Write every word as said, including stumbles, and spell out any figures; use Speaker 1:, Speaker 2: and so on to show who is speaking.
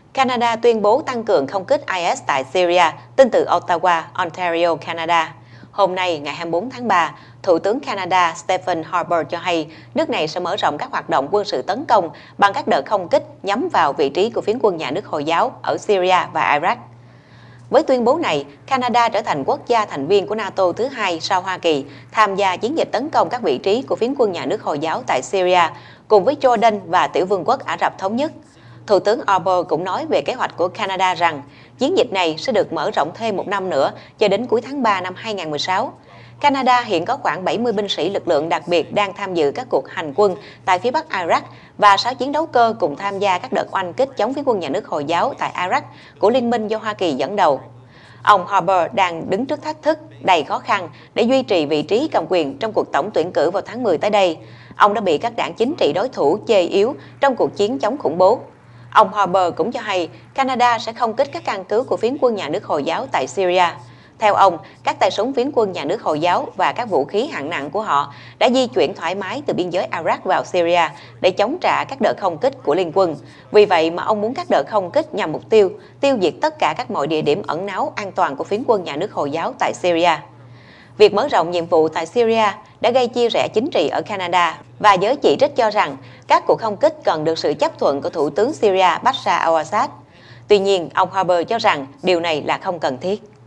Speaker 1: Canada tuyên bố tăng cường không kích i ét tại Syria, tin từ Ottawa, Ontario, Canada. Hôm nay, ngày hai mươi tư tháng ba, Thủ tướng Canada Stephen Harper cho hay nước này sẽ mở rộng các hoạt động quân sự tấn công bằng các đợt không kích nhắm vào vị trí của phiến quân nhà nước Hồi giáo ở Syria và Iraq. Với tuyên bố này, Canada trở thành quốc gia thành viên của NATO thứ hai sau Hoa Kỳ tham gia chiến dịch tấn công các vị trí của phiến quân nhà nước Hồi giáo tại Syria, cùng với Jordan và Tiểu vương quốc Ả Rập Thống Nhất. Thủ tướng Harper cũng nói về kế hoạch của Canada rằng chiến dịch này sẽ được mở rộng thêm một năm nữa cho đến cuối tháng ba năm hai nghìn không trăm mười sáu. Canada hiện có khoảng bảy mươi binh sĩ lực lượng đặc biệt đang tham dự các cuộc hành quân tại phía bắc Iraq và sáu chiến đấu cơ cùng tham gia các đợt oanh kích chống phiến quân nhà nước Hồi giáo tại Iraq của Liên minh do Hoa Kỳ dẫn đầu. Ông Harper đang đứng trước thách thức đầy khó khăn để duy trì vị trí cầm quyền trong cuộc tổng tuyển cử vào tháng mười tới đây. Ông đã bị các đảng chính trị đối thủ chê yếu trong cuộc chiến chống khủng bố. Ông Harper cũng cho hay Canada sẽ không kích các căn cứ của phiến quân nhà nước Hồi giáo tại Syria. Theo ông, các tay súng phiến quân nhà nước Hồi giáo và các vũ khí hạng nặng của họ đã di chuyển thoải mái từ biên giới Iraq vào Syria để chống trả các đợt không kích của Liên quân. Vì vậy mà ông muốn các đợt không kích nhằm mục tiêu tiêu diệt tất cả các mọi địa điểm ẩn náu an toàn của phiến quân nhà nước Hồi giáo tại Syria. Việc mở rộng nhiệm vụ tại Syria đã gây chia rẽ chính trị ở Canada và giới chỉ trích cho rằng các cuộc không kích cần được sự chấp thuận của Thủ tướng Syria Bashar al-Assad. Tuy nhiên, ông Harper cho rằng điều này là không cần thiết.